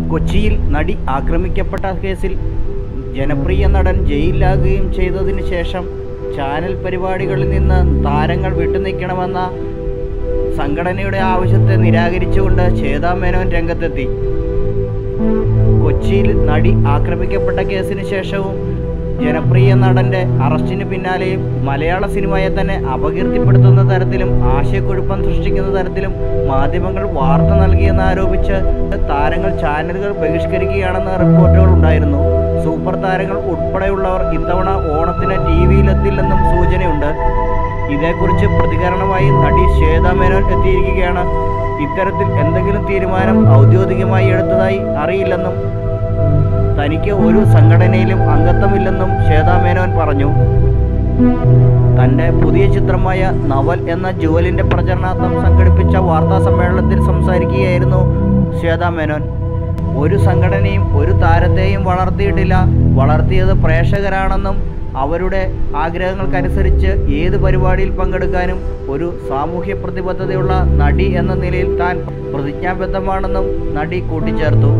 കൊച്ചിയിൽ നടി ആക്രമിക്കപ്പെട്ട കേസിൽ ജനപ്രിയ നടൻ ജയിലിലാകുകയും ചെയ്തതിനു ശേഷം ചാനൽ പരിപാടികളിൽ നിന്ന് താരങ്ങൾ വിട്ടുനിൽക്കണമെന്ന സംഘടനയുടെ ആവശ്യത്തെ നിരാകരിച്ചുകൊണ്ട് ശ്വേതാ മേനോൻ രംഗത്തെത്തി. കൊച്ചിയിൽ നടി ആക്രമിക്കപ്പെട്ട കേസിന് ശേഷവും ജനപ്രിയ നടൻ്റെ അറസ്റ്റിന് പിന്നാലെയും മലയാള സിനിമയെ തന്നെ അപകീർത്തിപ്പെടുത്തുന്ന തരത്തിലും ആശയക്കുഴപ്പം സൃഷ്ടിക്കുന്ന തരത്തിലും മാധ്യമങ്ങൾ വാർത്ത നൽകിയെന്ന് ആരോപിച്ച് താരങ്ങൾ ചാനലുകൾ ബഹിഷ്കരിക്കുകയാണെന്ന റിപ്പോർട്ടുകൾ ഉണ്ടായിരുന്നു. സൂപ്പർ താരങ്ങൾ ഉൾപ്പെടെയുള്ളവർ ഇത്തവണ ഓണത്തിന് ടിവിയിലെത്തില്ലെന്നും സൂചനയുണ്ട്. ഇതേക്കുറിച്ച് പ്രതികരണമായി നടി ശ്വേതാ മേനോൻ എത്തിയിരിക്കുകയാണ്. ഇത്തരത്തിൽ എന്തെങ്കിലും തീരുമാനം ഔദ്യോഗികമായി എടുത്തതായി അറിയില്ലെന്നും തനിക്ക് ഒരു സംഘടനയിലും അംഗത്വമില്ലെന്നും ശ്വേതാ മേനോൻ പറഞ്ഞു. തൻ്റെ പുതിയ ചിത്രമായ നവൽ എന്ന ജുവലിൻ്റെ പ്രചരണാർത്ഥം സംഘടിപ്പിച്ച വാർത്താ സമ്മേളനത്തിൽ സംസാരിക്കുകയായിരുന്നു ശ്വേതാ മേനോൻ. ഒരു സംഘടനയും ഒരു താരത്തെയും വളർത്തിയിട്ടില്ല, വളർത്തിയത് പ്രേക്ഷകരാണെന്നും അവരുടെ ആഗ്രഹങ്ങൾക്കനുസരിച്ച് ഏത് പരിപാടിയിൽ പങ്കെടുക്കാനും ഒരു സാമൂഹ്യ പ്രതിബദ്ധതയുള്ള നടി എന്ന നിലയിൽ താൻ പ്രതിജ്ഞാബദ്ധമാണെന്നും നടി കൂട്ടിച്ചേർത്തു.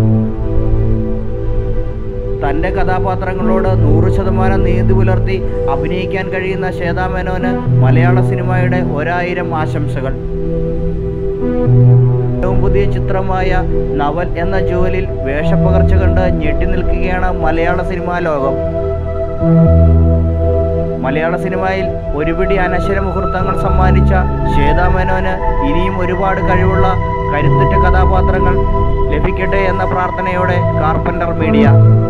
തൻ്റെ കഥാപാത്രങ്ങളോട് 100% നീതി പുലർത്തി അഭിനയിക്കാൻ കഴിയുന്ന ശ്വേതാ മേനോന് മലയാള സിനിമയുടെ 1000 ആശംസകൾ. ഏറ്റവും പുതിയ ചിത്രമായ നവൽ എന്ന ജോലിയിൽ വേഷപ്പകർച്ച കണ്ട് ഞെട്ടി നിൽക്കുകയാണ് മലയാള സിനിമാ ലോകം. മലയാള സിനിമയിൽ ഒരുപിടി അനശ്വര മുഹൂർത്തങ്ങൾ സമ്മാനിച്ച ശ്വേതാ മേനോന് ഇനിയും ഒരുപാട് കഴിവുള്ള കരുത്തുറ്റ കഥാപാത്രങ്ങൾ ലഭിക്കട്ടെ എന്ന പ്രാർത്ഥനയോടെ കാർപ്പൻ്റർ മീഡിയ.